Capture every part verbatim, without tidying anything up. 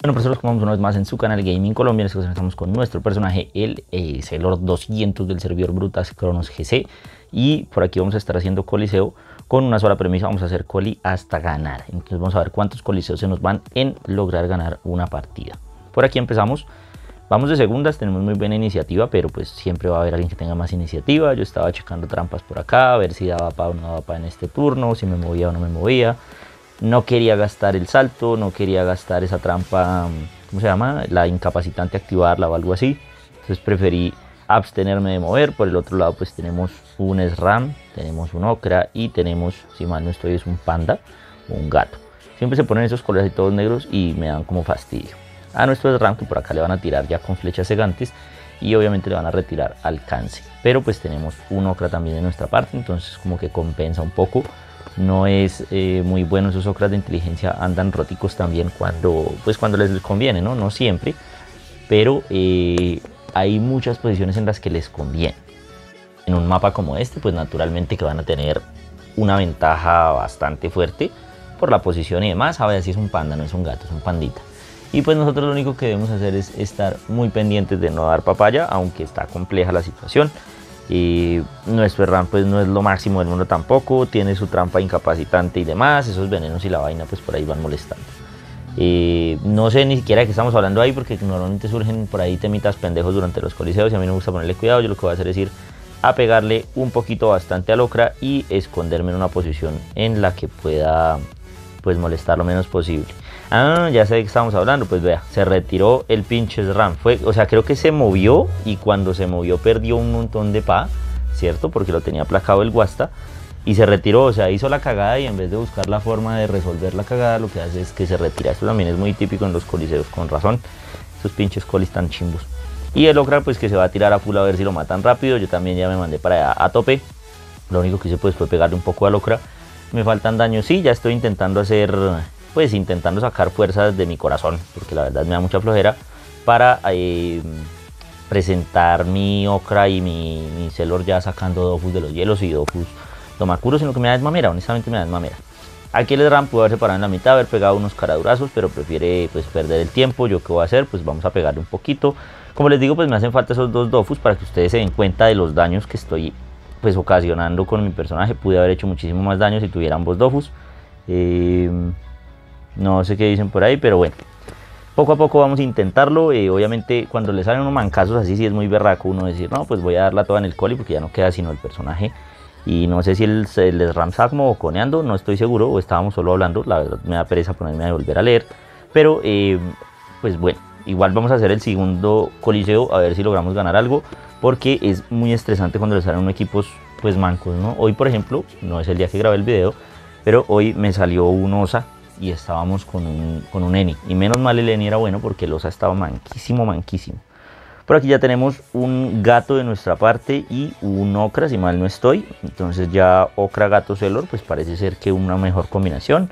Bueno, profesores, como vamos una vez más en su canal Gaming Colombia, en este caso estamos con nuestro personaje, el eh, Celor doscientos del servidor Brutas Cronos G C. Y por aquí vamos a estar haciendo coliseo con una sola premisa, vamos a hacer coli hasta ganar. Entonces vamos a ver cuántos coliseos se nos van en lograr ganar una partida. Por aquí empezamos, vamos de segundas, tenemos muy buena iniciativa, pero pues siempre va a haber alguien que tenga más iniciativa. Yo estaba checando trampas por acá, a ver si daba pa o no daba pa en este turno, si me movía o no me movía. No quería gastar el salto, no quería gastar esa trampa, ¿cómo se llama? La incapacitante, activarla o algo así. Entonces preferí abstenerme de mover. Por el otro lado pues tenemos un SRAM, tenemos un Okra y tenemos, si mal no estoy, es un panda o un gato. Siempre se ponen esos colores todos negros y me dan como fastidio. A nuestro SRAM, que por acá le van a tirar ya con flechas cegantes y obviamente le van a retirar alcance. Pero pues tenemos un Okra también de nuestra parte, entonces como que compensa un poco. No es eh, muy bueno, esos Okras de inteligencia andan róticos también cuando, pues cuando les conviene, ¿no? No siempre, pero eh, hay muchas posiciones en las que les conviene. En un mapa como este, pues naturalmente que van a tener una ventaja bastante fuerte por la posición y demás. A ver, si es un panda, no es un gato, es un pandita. Y pues nosotros lo único que debemos hacer es estar muy pendientes de no dar papaya, aunque está compleja la situación. Y nuestro SRAM pues no es lo máximo del mundo tampoco, tiene su trampa incapacitante y demás, esos venenos y la vaina pues por ahí van molestando. Eh, no sé ni siquiera de qué estamos hablando ahí, porque normalmente surgen por ahí temitas pendejos durante los coliseos y a mí no me gusta ponerle cuidado. Yo lo que voy a hacer es ir a pegarle un poquito bastante al Okra y esconderme en una posición en la que pueda pues molestar lo menos posible. Ah, ya sé de qué estamos hablando, pues vea, se retiró el pinche SRAM, fue, o sea, creo que se movió y cuando se movió perdió un montón de pa, ¿cierto? Porque lo tenía aplacado el Guasta y se retiró, o sea, hizo la cagada y en vez de buscar la forma de resolver la cagada, lo que hace es que se retira. Esto también es muy típico en los coliseos, con razón, esos pinches colis tan chimbos. Y el Okra pues que se va a tirar a full a ver si lo matan rápido. Yo también ya me mandé para allá a tope, lo único que hice pues fue pegarle un poco al Okra. Me faltan daños, sí, ya estoy intentando hacer... pues intentando sacar fuerzas de mi corazón, porque la verdad me da mucha flojera, para eh, presentar mi Okra y mi, mi Celor ya sacando Dofus de los hielos y Dofus Domakuro, sino que me da mamera, honestamente me da mamera. Aquí el SRAM pudo haberse parado en la mitad, haber pegado unos caradurazos, pero prefiere pues perder el tiempo. ¿Yo qué voy a hacer? Pues vamos a pegarle un poquito. Como les digo, pues me hacen falta esos dos Dofus para que ustedes se den cuenta de los daños que estoy pues ocasionando con mi personaje. Pude haber hecho muchísimo más daño si tuviera ambos Dofus. Eh... No sé qué dicen por ahí, pero bueno, poco a poco vamos a intentarlo. Eh, obviamente cuando le salen unos mancazos así, sí es muy berraco uno decir, no, pues voy a darla toda en el coli porque ya no queda sino el personaje. Y no sé si el, el SRAM estaba como boconeando, no estoy seguro, o estábamos solo hablando. La verdad me da pereza ponerme a volver a leer. Pero eh, pues bueno, igual vamos a hacer el segundo coliseo a ver si logramos ganar algo, porque es muy estresante cuando le salen unos equipos pues mancos, ¿no? Hoy por ejemplo, no es el día que grabé el video, pero hoy me salió un Osa y estábamos con un, con un Eni, y menos mal el Eni era bueno porque el Osa estaba manquísimo, manquísimo. Por aquí ya tenemos un gato de nuestra parte y un Okra, si mal no estoy. Entonces ya Okra, gato, Celor, pues parece ser que una mejor combinación.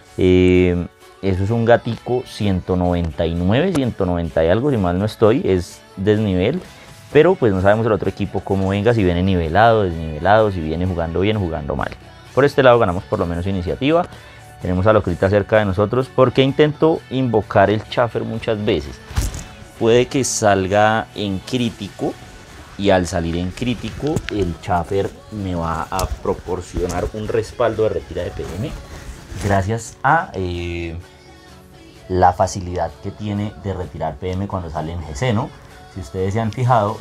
Eh, eso es un gatico ciento noventa y nueve, ciento noventa y algo, si mal no estoy, es desnivel. Pero pues no sabemos el otro equipo cómo venga, si viene nivelado, desnivelado, si viene jugando bien o jugando mal. Por este lado ganamos por lo menos iniciativa. Tenemos a Locrita cerca de nosotros, porque intento invocar el Chaffer muchas veces. Puede que salga en crítico, y al salir en crítico el Chaffer me va a proporcionar un respaldo de retira de P M, gracias a eh, la facilidad que tiene de retirar P M cuando sale en G C, ¿no? Si ustedes se han fijado,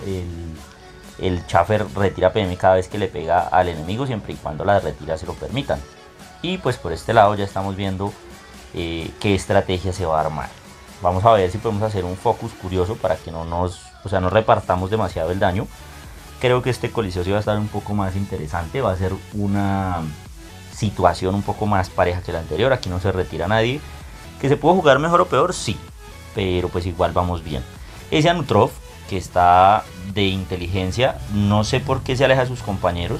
el, el Chaffer retira P M cada vez que le pega al enemigo, siempre y cuando la retira se lo permitan. Y pues por este lado ya estamos viendo eh, qué estrategia se va a armar. Vamos a ver si podemos hacer un focus curioso para que no nos, o sea, no repartamos demasiado el daño. Creo que este coliseo sí va a estar un poco más interesante. Va a ser una situación un poco más pareja que la anterior. Aquí no se retira nadie. ¿Que se puede jugar mejor o peor? Sí. Pero pues igual vamos bien. Ese Anutrof, que está de inteligencia, no sé por qué se aleja de sus compañeros.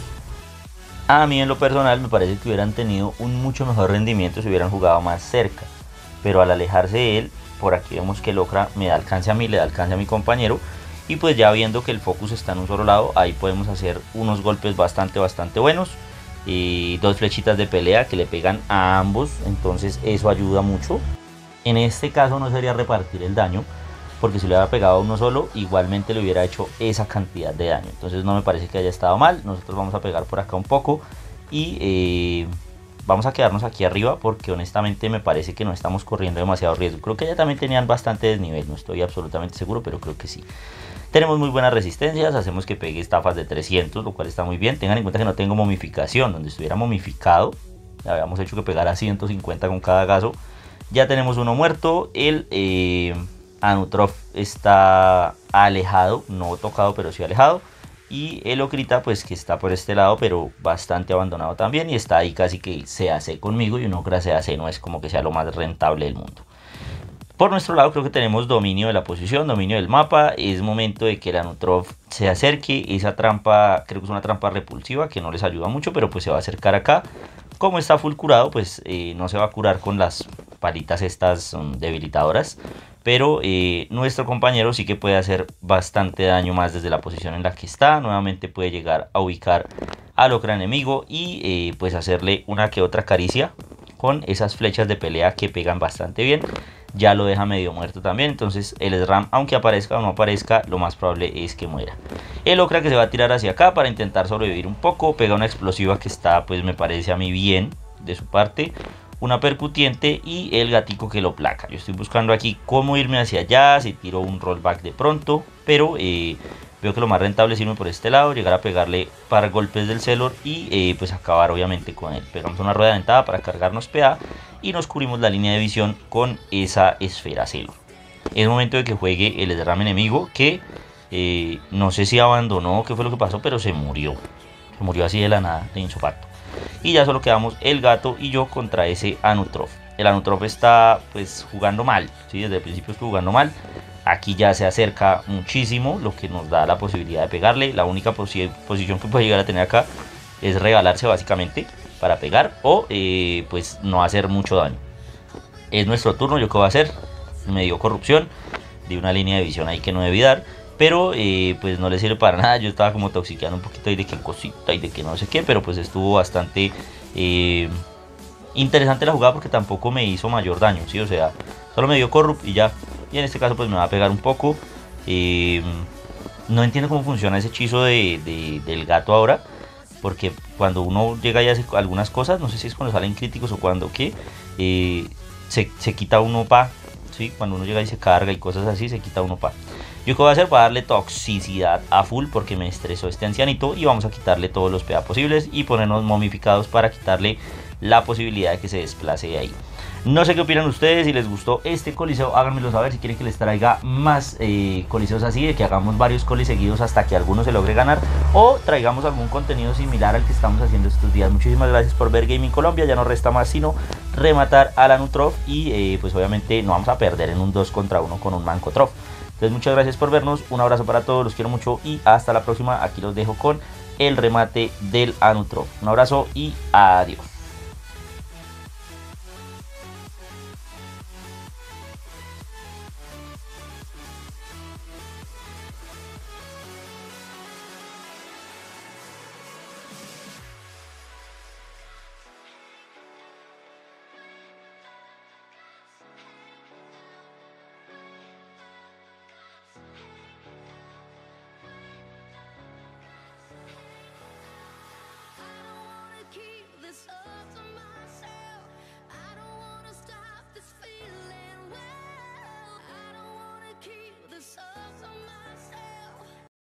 A mí en lo personal me parece que hubieran tenido un mucho mejor rendimiento si hubieran jugado más cerca, pero al alejarse de él, por aquí vemos que el Okra me da alcance a mí, le da alcance a mi compañero, y pues ya viendo que el focus está en un solo lado, ahí podemos hacer unos golpes bastante bastante buenos, y dos flechitas de pelea que le pegan a ambos, entonces eso ayuda mucho. En este caso no sería repartir el daño, porque si le hubiera pegado a uno solo, igualmente le hubiera hecho esa cantidad de daño. Entonces no me parece que haya estado mal. Nosotros vamos a pegar por acá un poco y eh, vamos a quedarnos aquí arriba, porque honestamente me parece que no estamos corriendo demasiado riesgo. Creo que ya también tenían bastante desnivel, no estoy absolutamente seguro, pero creo que sí. Tenemos muy buenas resistencias, hacemos que pegue estafas de trescientos, lo cual está muy bien. Tengan en cuenta que no tengo momificación, donde estuviera momificado, habíamos hecho que pegara ciento cincuenta con cada gaso. Ya tenemos uno muerto, el eh, Anutrof está alejado, no tocado pero sí alejado. Y el Ocrita pues que está por este lado pero bastante abandonado también, y está ahí casi que se hace conmigo, y un Ocra se hace no es como que sea lo más rentable del mundo. Por nuestro lado creo que tenemos dominio de la posición, dominio del mapa. Es momento de que el Anutrof se acerque. Esa trampa creo que es una trampa repulsiva que no les ayuda mucho, pero pues se va a acercar acá. Como está full curado, pues eh, no se va a curar con las palitas estas um, debilitadoras. Pero eh, nuestro compañero sí que puede hacer bastante daño más desde la posición en la que está. Nuevamente puede llegar a ubicar al Ocra enemigo y eh, pues hacerle una que otra caricia con esas flechas de pelea que pegan bastante bien. Ya lo deja medio muerto también. Entonces el SRAM, aunque aparezca o no aparezca, lo más probable es que muera. El Ocra que se va a tirar hacia acá para intentar sobrevivir un poco. Pega una explosiva que está, pues me parece a mí bien de su parte. Una percutiente y el gatico que lo placa. Yo estoy buscando aquí cómo irme hacia allá, si tiro un rollback de pronto, pero eh, veo que lo más rentable es irme por este lado, llegar a pegarle par golpes del Celor y eh, pues acabar obviamente con él. Pegamos una rueda dentada para cargarnos P A y nos cubrimos la línea de visión con esa esfera Celor. Es momento de que juegue el SRAM enemigo, que eh, no sé si abandonó o qué fue lo que pasó, pero se murió. Se murió así de la nada, de insofacto. Y ya solo quedamos el gato y yo contra ese Anutrof. El Anutrof está pues jugando mal, ¿sí? Desde el principio estuvo jugando mal. Aquí ya se acerca muchísimo, lo que nos da la posibilidad de pegarle. La única posi posición que puede llegar a tener acá es regalarse básicamente para pegar, o eh, pues no hacer mucho daño. Es nuestro turno. ¿Yo qué voy a hacer? Me dio corrupción, di una línea de visión ahí que no debí dar, pero eh, pues no le sirve para nada. Yo estaba como toxiqueando un poquito ahí de qué cosita y de que no sé qué, pero pues estuvo bastante eh, interesante la jugada, porque tampoco me hizo mayor daño, ¿sí? O sea, solo me dio corrupt y ya. Y en este caso pues me va a pegar un poco. eh, no entiendo cómo funciona ese hechizo de, de, del gato ahora, porque cuando uno llega y hace algunas cosas, no sé si es cuando salen críticos o cuando qué, eh, se, se quita uno pa. ¿Sí? Cuando uno llega y se carga y cosas así, se quita uno pa. Yo qué voy a hacer, voy a darle toxicidad a full porque me estresó este ancianito, y vamos a quitarle todos los P A posibles y ponernos momificados para quitarle la posibilidad de que se desplace de ahí. No sé qué opinan ustedes, si les gustó este coliseo, háganmelo saber. Si quieren que les traiga más eh, coliseos así, de que hagamos varios colis seguidos hasta que alguno se logre ganar, o traigamos algún contenido similar al que estamos haciendo estos días. Muchísimas gracias por ver Gaming Colombia. Ya no resta más sino rematar a la Anutrof y eh, pues obviamente no vamos a perder en un dos contra uno con un Mancotrof. Entonces muchas gracias por vernos, un abrazo para todos, los quiero mucho y hasta la próxima. Aquí los dejo con el remate del Anutrof. Un abrazo y adiós. This up